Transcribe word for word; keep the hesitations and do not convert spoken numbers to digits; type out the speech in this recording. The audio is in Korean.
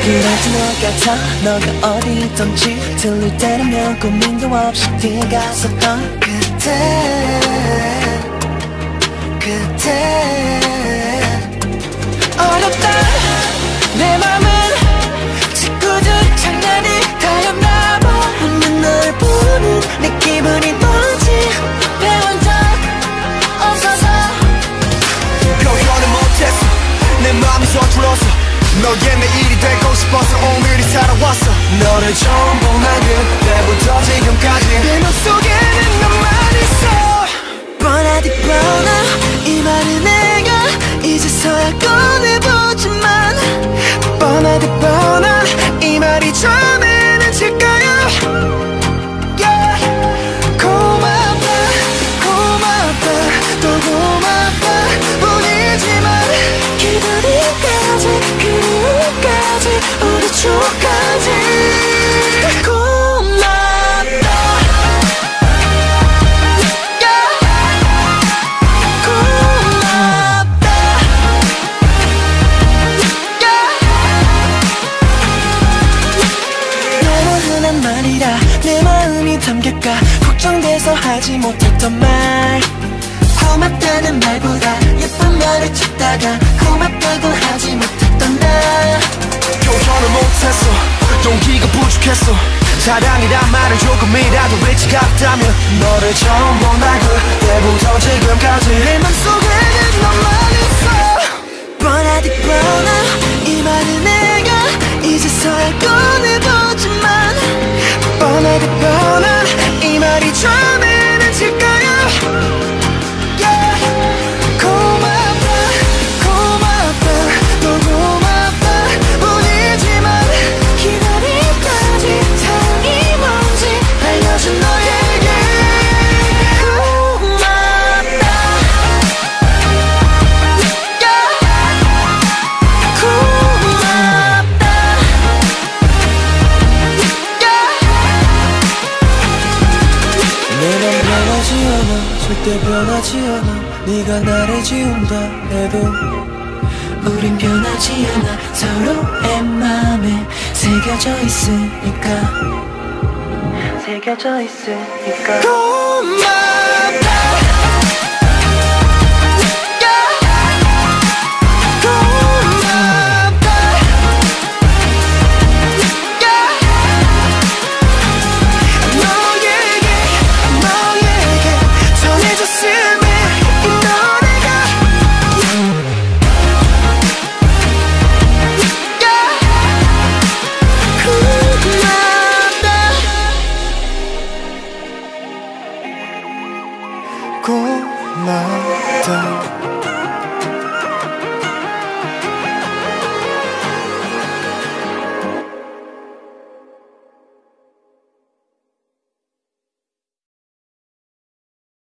그래도 너 같아 너가 어디 있던지 들릴 때라면 고민도 없이 뛰어갔었던 그때 그때 어렵다 내 맘은 친구들 장난이 다였나봐 웃는 널 보는 내 기분이 뭔지 배운 적 없어서 표현을 못했어 내 맘이 서툴러서 너의 내일이 되고 싶어서 오늘이 살아왔어 너를 처음 본 날 그때부터 지금까지 내 맘속에는 너만 있어 뻔하디 뻔하 이 말은 내가 이제서야 꺼내보지만 뻔하디 뻔하 이 말이 전에는 질까요 yeah. 고맙다 고맙다 또 고맙다 뿐이지만 기다리까지 그리움까지 우리 추억까지 고맙다 내 마음이 담길까 걱정돼서 하지 못했던 말 고맙다는 말보다 예쁜 말을 찾다가 고맙다고 하지 못했던 나 표현을 못했어 용기가 부족했어 사랑이란 말을 조금이라도 외치 같다면 너를 처음 본 날 그때부터 지금까지 내 맘속에는 너만 있어 뻔하디 뻔하 이 말은 내가 이제서야 꺼내보지만 뻔하디 뻔하 이 말이 전에는 질까요 yeah. 고맙다 고맙다 또 고맙다 뿐이지만 기다리까지 사랑이 뭔지 알려준 너에게 고맙다 yeah. 고맙다 내 맘 변하지 않아 절대 변하지 않아 네가 나를 지운다 해도 우린 변하지 않아 서로의 맘에 새겨져 있으니까 새겨져 있으니까 고마워